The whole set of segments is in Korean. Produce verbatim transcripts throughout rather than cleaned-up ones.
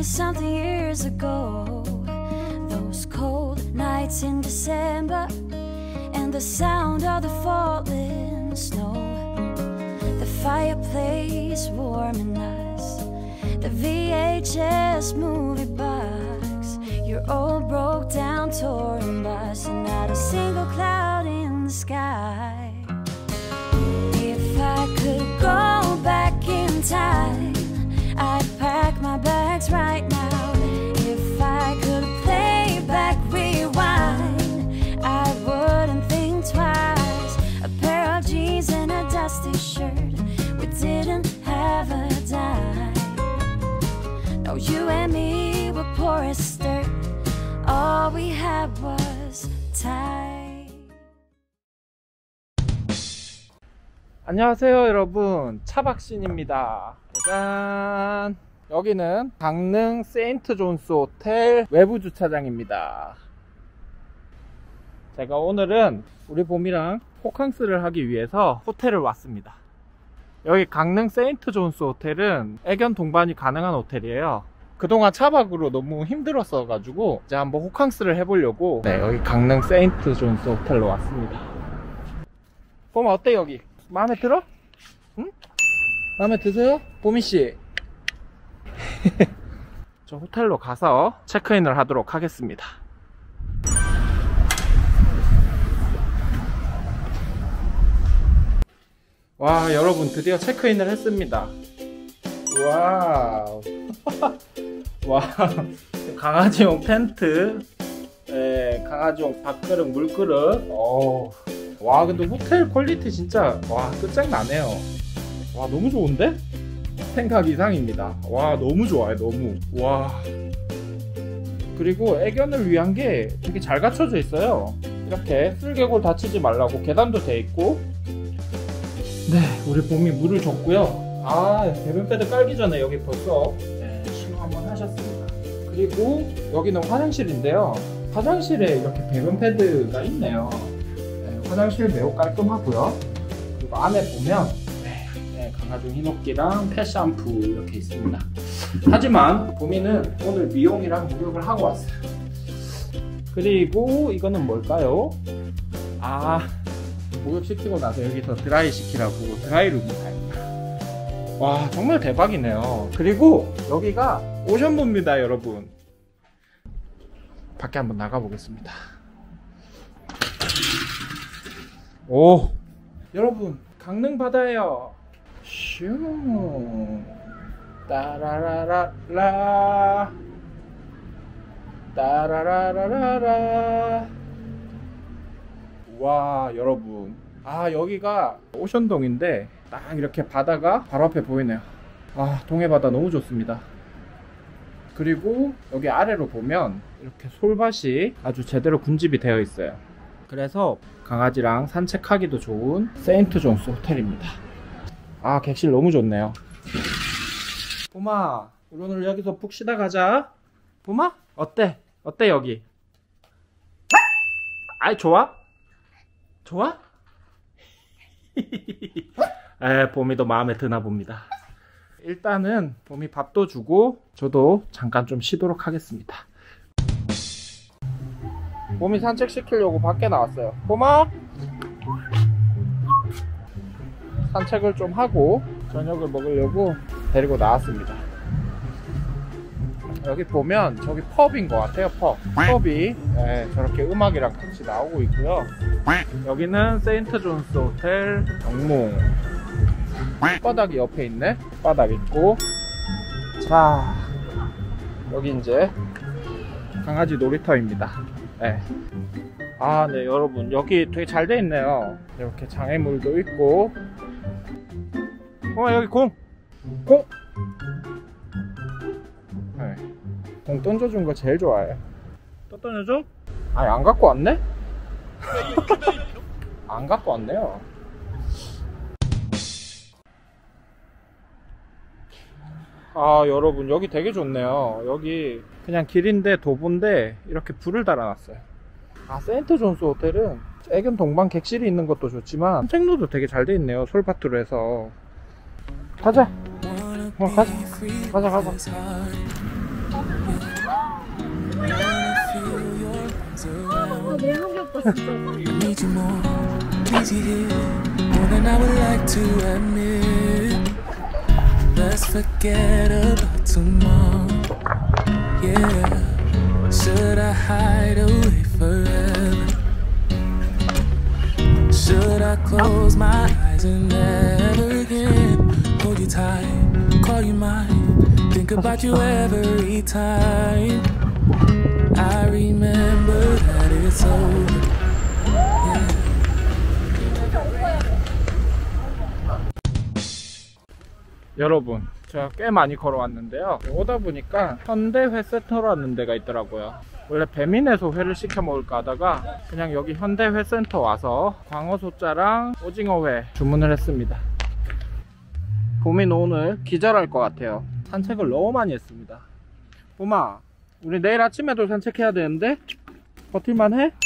something years ago, those cold nights in December and the sound of the falling snow, the fireplace warming us, the V H S movie box, your old broke down touring bus, and not a single cloud in the sky. If I could go back in time, I'd pack my bags right now. If I could play back, rewind, I wouldn't think twice. A pair of jeans and a dusty shirt, we didn't have a dime. No, you and me were poor as dirt, all we had was time. 안녕하세요 여러분, 차박신입니다. 짜잔! 여기는 강릉 세인트 존스 호텔 외부 주차장입니다. 제가 오늘은 우리 봄이랑 호캉스를 하기 위해서 호텔을 왔습니다. 여기 강릉 세인트 존스 호텔은 애견 동반이 가능한 호텔이에요. 그동안 차박으로 너무 힘들었어 가지고 이제 한번 호캉스를 해보려고, 네, 여기 강릉 세인트 존스 호텔로 왔습니다. 봄아, 어때 여기? 마음에 들어? 응? 마음에 드세요? 보미씨? 저 호텔로 가서 체크인을 하도록 하겠습니다. 와, 여러분, 드디어 체크인을 했습니다. 와우. 와, 강아지용 텐트, 네, 강아지용 밥그릇, 물그릇. 오. 와, 근데 호텔 퀄리티 진짜 와 끝장나네요. 와, 너무 좋은데? 생각 이상입니다. 와, 너무 좋아요. 너무. 와, 그리고 애견을 위한 게 되게 잘 갖춰져 있어요. 이렇게 쓸개골 다치지 말라고 계단도 돼 있고. 네, 우리 봄이 물을 줬고요. 아, 배변 패드 깔기 전에 여기 벌써 네, 신호 한번 하셨습니다. 그리고 여기는 화장실인데요, 화장실에 이렇게 배변 패드가 있네요. 화장실 매우 깔끔하고요. 그리고 안에 보면 네, 네, 강아지용 흰옥기랑 펫 샴푸 이렇게 있습니다. 하지만 봄이는 오늘 미용이랑 목욕을 하고 왔어요. 그리고 이거는 뭘까요? 아, 목욕시키고 나서 여기서 드라이 시키라고 드라이룸입니다. 와, 정말 대박이네요. 그리고 여기가 오션뷰입니다 여러분. 밖에 한번 나가보겠습니다. 오, 여러분, 강릉 바다예요. 슈, 따라라라라, 따라라라라. 와, 여러분, 아, 여기가 오션동인데 딱 이렇게 바다가 바로 앞에 보이네요. 아, 동해바다 너무 좋습니다. 그리고 여기 아래로 보면 이렇게 솔밭이 아주 제대로 군집이 되어 있어요. 그래서 강아지랑 산책하기도 좋은 세인트 존스 호텔입니다. 아, 객실 너무 좋네요. 봄아, 우리 오늘 여기서 푹 쉬다 가자. 봄아, 어때? 어때 여기? 아이, 좋아? 좋아? 에, 봄이도 마음에 드나 봅니다. 일단은 봄이 밥도 주고 저도 잠깐 좀 쉬도록 하겠습니다. 봄이 산책시키려고 밖에 나왔어요. 봄아, 산책을 좀 하고 저녁을 먹으려고 데리고 나왔습니다. 여기 보면 저기 펍인 것 같아요. 펍. 펍이 네, 저렇게 음악이랑 같이 나오고 있고요. 여기는 세인트 존스 호텔 영몽. 바닥이 옆에 있네. 바닥 있고. 자, 여기 이제 강아지 놀이터입니다. 네. 아, 네, 여러분, 여기 되게 잘 돼 있네요. 이렇게 장애물도 있고. 어, 여기 공! 공! 네. 공 던져준 거 제일 좋아해. 또 던져줘? 아니, 안 갖고 왔네? 안 갖고 왔네요. 아, 여러분, 여기 되게 좋네요. 여기 그냥 길인데 도보인데 이렇게 불을 달아놨어요. 아, 세인트 존스 호텔은 애견 동반 객실이 있는 것도 좋지만 산책로도 되게 잘 돼 있네요. 솔밭으로 해서. 가자. 어, 가자. 가자, 가자. 너무 귀엽다 진짜. Need you more, need you here, more than I would like to admit. Let's forget about tomorrow. Yeah, should I hide away forever? Should I close my eyes and never again hold you tight, call you mine, think about you every time I remember that it's over. Yeah. 여러분, 제가 꽤 많이 걸어왔는데요. 오다 보니까 현대 회센터라는 데가 있더라고요. 원래 배민에서 회를 시켜 먹을까 하다가 그냥 여기 현대 회센터 와서 광어소자랑 오징어회 주문을 했습니다. 봄이는 오늘 기절할 것 같아요. 산책을 너무 많이 했습니다. 봄아, 우리 내일 아침에도 산책해야 되는데 버틸만 해?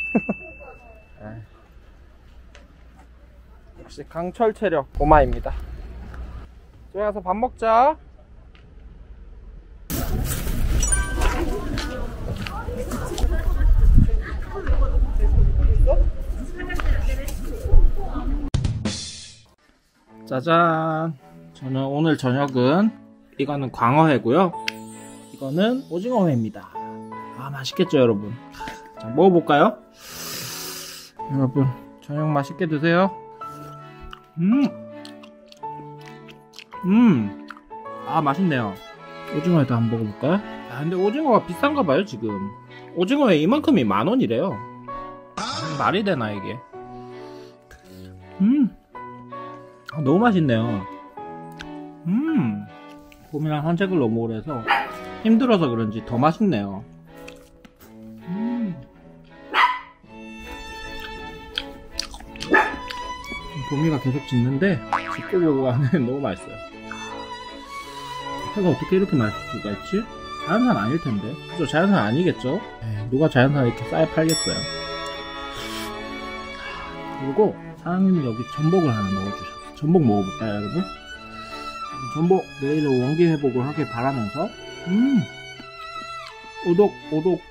역시 강철 체력 봄아입니다. 저기 가서 밥 먹자. 짜잔! 저는 오늘 저녁은 이거는 광어회고요, 이거는 오징어회입니다. 아, 맛있겠죠 여러분? 자, 먹어볼까요? 여러분, 저녁 맛있게 드세요. 음! 음! 아, 맛있네요. 오징어회도 한번 먹어볼까요? 아, 근데 오징어가 비싼가봐요 지금. 오징어회 이만큼이 만원이래요. 아, 말이 되나 이게? 음! 아, 너무 맛있네요. 음! 봄이랑 산책을 너무 오래 해서 힘들어서 그런지 더 맛있네요. 음! 봄이가 계속 짖는데 짖으려고 하면 너무 맛있어요. 회가 어떻게 이렇게 맛있을 수가 있지? 자연산 아닐 텐데. 그죠? 자연산 아니겠죠? 에이, 누가 자연산 이렇게 싸게 팔겠어요. 그리고 사장님이 여기 전복을 하나 넣어주셨어요. 전복 먹어볼까요 여러분? 전복 내일 원기 회복을 하길 바라면서 음 오독 오독.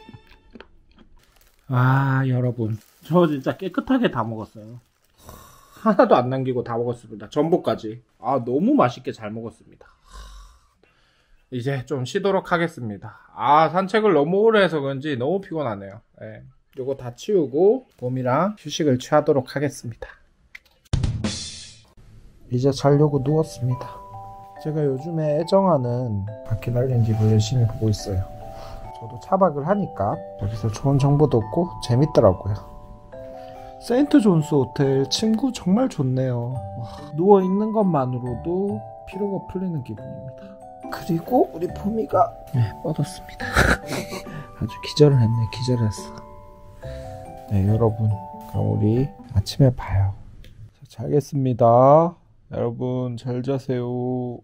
아 여러분, 저 진짜 깨끗하게 다 먹었어요. 하나도 안 남기고 다 먹었습니다. 전복까지. 아, 너무 맛있게 잘 먹었습니다. 이제 좀 쉬도록 하겠습니다. 아, 산책을 너무 오래 해서 그런지 너무 피곤하네요. 네. 요거 다 치우고 봄이랑 휴식을 취하도록 하겠습니다. 이제 자려고 누웠습니다. 제가 요즘에 애정하는 바퀴 달린 집을 열심히 보고 있어요. 저도 차박을 하니까 여기서 좋은 정보도 얻고 재밌더라고요. 세인트 존스 호텔 친구 정말 좋네요. 와, 누워있는 것만으로도 피로가 풀리는 기분입니다. 그리고 우리 봄이가 네, 뻗었습니다. 아주 기절을 했네. 기절을 했어. 네 여러분, 그럼 우리 아침에 봐요. 자, 자겠습니다. 여러분 잘 자세요.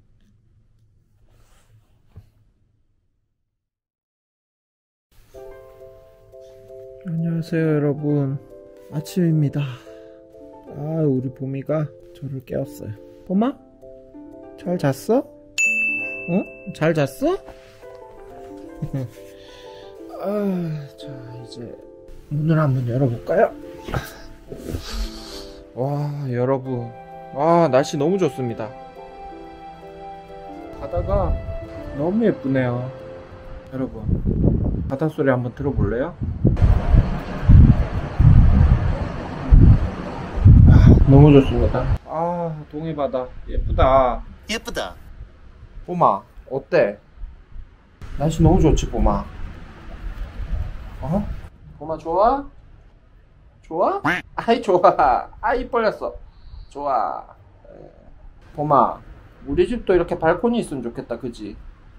안녕하세요 여러분, 아침입니다. 아, 우리 봄이가 저를 깨웠어요. 봄아? 잘 잤어? 어? 잘 잤어? 아, 자 이제 문을 한번 열어볼까요? 와 여러분, 와 날씨 너무 좋습니다. 바다가 너무 예쁘네요. 여러분, 바닷소리 한번 들어볼래요? 너무 좋습니다. 아, 동해바다 예쁘다. 예쁘다. 봄아, 어때? 날씨 너무 좋지 봄아? 어? 봄아 좋아? 좋아? 아이 좋아. 아이 벌렸어. 좋아. 봄아, 우리 집도 이렇게 발코니 있으면 좋겠다, 그지?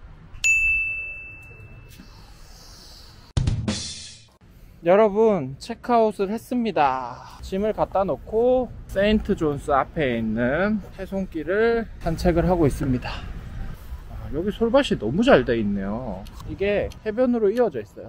여러분, 체크아웃을 했습니다. 짐을 갖다 놓고 세인트 존스 앞에 있는 해손길을 산책을 하고 있습니다. 아, 여기 솔밭이 너무 잘 돼 있네요. 이게 해변으로 이어져 있어요.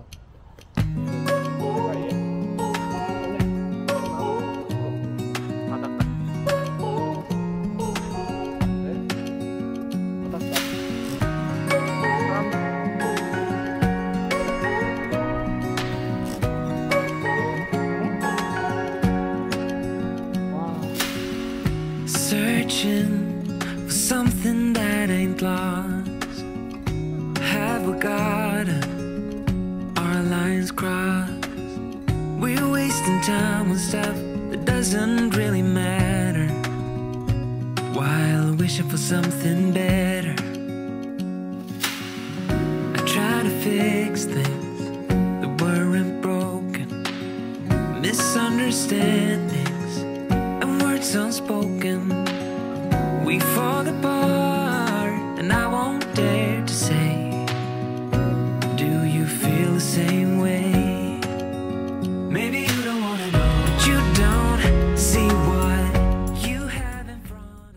time on stuff that doesn't really matter, while wishing for something better. I try to fix things that weren't broken, misunderstandings and words unspoken. We fall apart and I won't dare to say, do you feel the same way? Maybe you don't wanna know, but you don't see what you have in front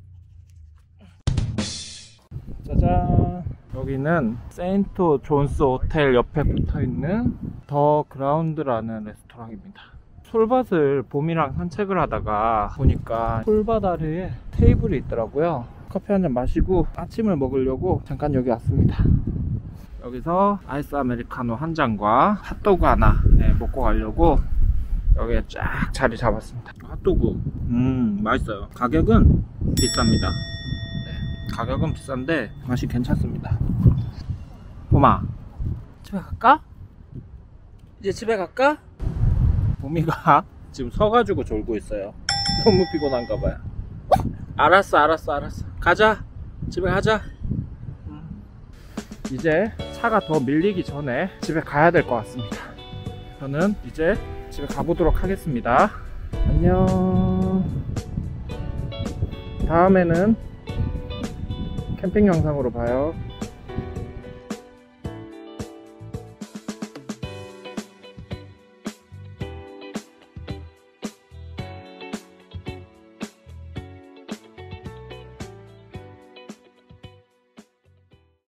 of you. 짜잔! 여기는 세인트 존스 호텔 옆에 붙어있는 더 그라운드라는 레스토랑입니다. 솔밭을 봄이랑 산책을 하다가 보니까 솔밭 아래에 테이블이 있더라고요. 커피 한잔 마시고 아침을 먹으려고 잠깐 여기 왔습니다. 여기서 아이스 아메리카노 한 잔과 핫도그 하나 네, 먹고 가려고 여기에 쫙 자리 잡았습니다. 핫도그 음 맛있어요. 가격은 비쌉니다. 네, 가격은 비싼데 맛이 괜찮습니다. 봄아, 집에 갈까? 이제 집에 갈까? 봄이가 지금 서가지고 졸고 있어요. 너무 피곤한가봐요. 알았어 알았어 알았어 가자, 집에 가자. 음. 이제 차가 더 밀리기 전에 집에 가야 될 것 같습니다. 저는 이제 집에 가보도록 하겠습니다. 안녕. 다음에는 캠핑 영상으로 봐요.